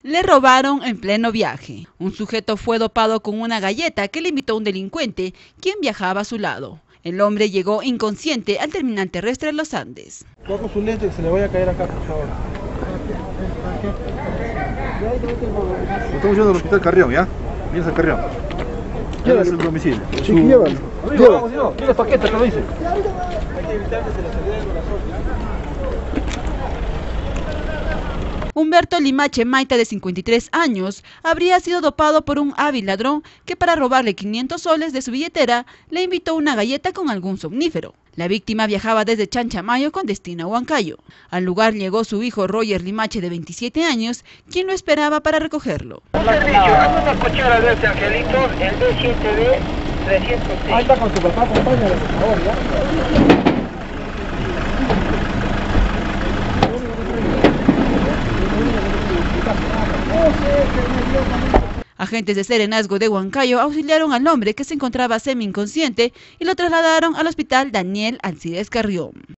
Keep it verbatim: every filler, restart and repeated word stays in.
Le robaron en pleno viaje. Un sujeto fue dopado con una galleta que le invitó un delincuente, quien viajaba a su lado. El hombre llegó inconsciente al terminal terrestre de los Andes. Cojo su lente que se le vaya a caer acá, por favor. Estamos yendo al hospital Carrión, ¿ya? Vienes al Carrión. Llévalo el domicilio. Sí, llévalo. Llévalo. Mira el paquete, ¿qué lo dice? Hay que evitar que se le salga del corazón. Humberto Limache Maita, de cincuenta y tres años, habría sido dopado por un hábil ladrón que, para robarle quinientos soles de su billetera, le invitó una galleta con algún somnífero. La víctima viajaba desde Chanchamayo con destino a Huancayo. Al lugar llegó su hijo Roger Limache, de veintisiete años, quien lo esperaba para recogerlo. Un servicio, haz una cochera de ese angelito, el D siete B trescientos seis. Ahí está con tu papá, acompáñalo, por favor, ¿ya? Agentes de Serenazgo de Huancayo auxiliaron al hombre, que se encontraba semi-inconsciente, y lo trasladaron al hospital Daniel Alcides Carrión.